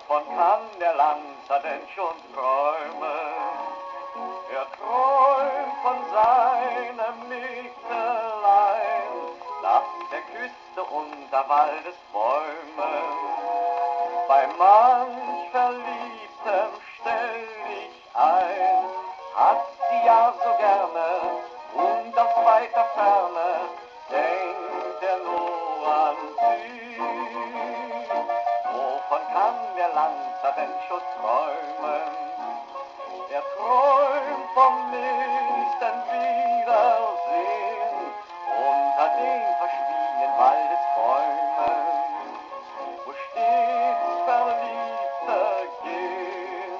Wovon kann der Lanzer denn schon träumen? Er träumt von seinem Mägdelein nach der Küste unter Waldesbäumen. Bei manch Verliebtem stell ich ein, hat sie ja so gerne und aus weiter Ferne denkt er nur an sie. Wovon kann der Lanzer denn schon träumen? Er träumt vom nächsten Wiedersehen unter den verschwiegenen Waldesbäumen, wo stets Verliebte gehen.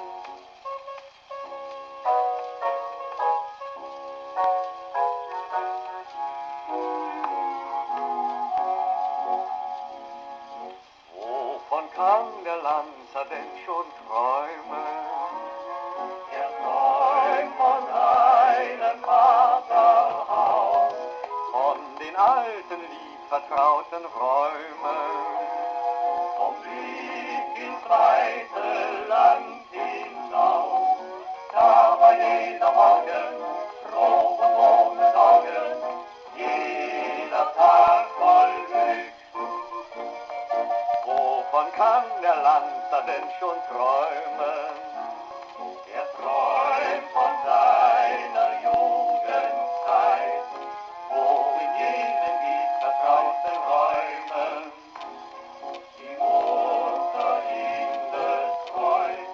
Wovon kann der Lanzer denn schon träumen? Er träumt von seinem Vaterhaus, von den alten, liebvertrauten Räumen, vom Blick ins weite Land hinaus, da war jeder Morgen froh und ohne Sorgen, jeder Tag voll Glück. Wovon kann der Lanzer denn schon träumen? Er träumt von seiner Jugendzeit, wo in jenen liebvertrauten Räumen die Mutter ihn betreut.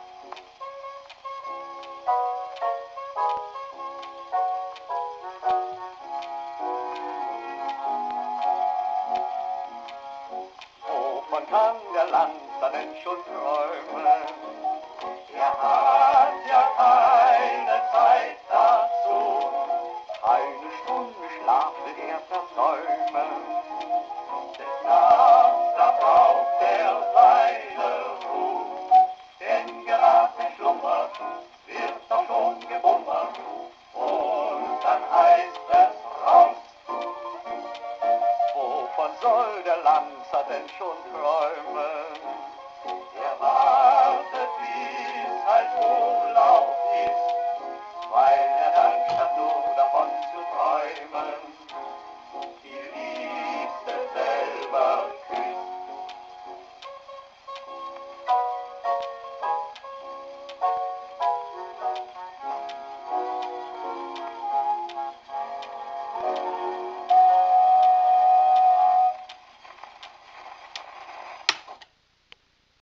Wovon kann der Lanzer denn schon träumen? Er hat ja